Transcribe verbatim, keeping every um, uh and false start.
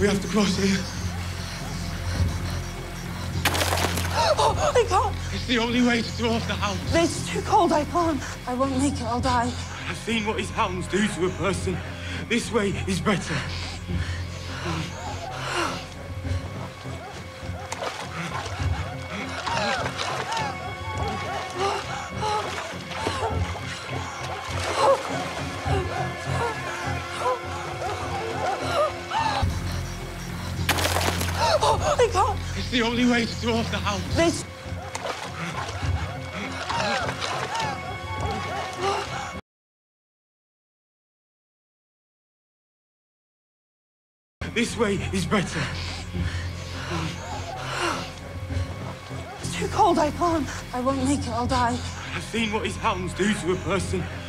We have to cross here. Oh, I can't. It's the only way to throw off the hounds. It's too cold. I can't. I won't make it. I'll die. I've seen what his hounds do to a person. This way is better. Oh, I can't. It's the only way to throw off the hounds. This. This way is better. It's too cold. I can't. I won't make it. I'll die. I've seen what his hounds do to a person.